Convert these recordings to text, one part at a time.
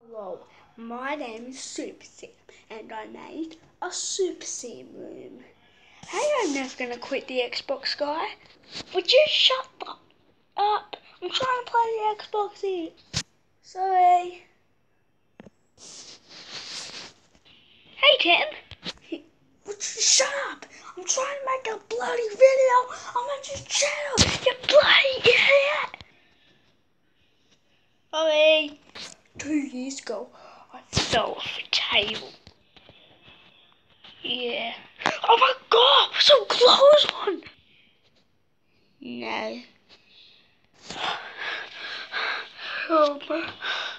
Hello, my name is Super Sam, and I made a Super Sam room. Hey, I'm never gonna quit the Xbox, guy. Would you shut up? I'm trying to play the Xbox here. Sorry. Hey, Tim. Would you shut up? I'm trying to make a bloody video on my channel, you bloody idiot. Sorry. 2 years ago, I fell off a table. Yeah. Oh my god, put some clothes on! No. Oh my.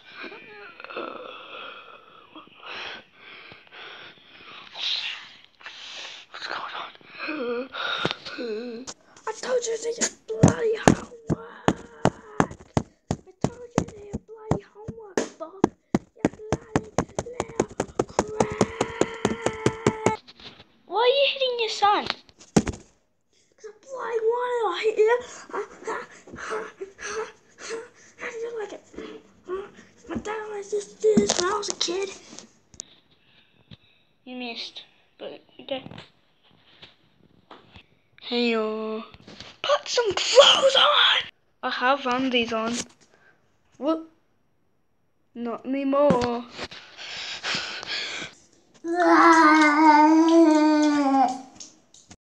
What's going on? I told you to get bloody homework! I told you to get bloody homework, Bob! You bloody little crap! Why are you hitting your son? Because I bloody wanted to hit you! How do you like it? My dad always used to do this when I was a kid. You missed, but okay. Hey, put some clothes on! I have undies on. What? Not anymore.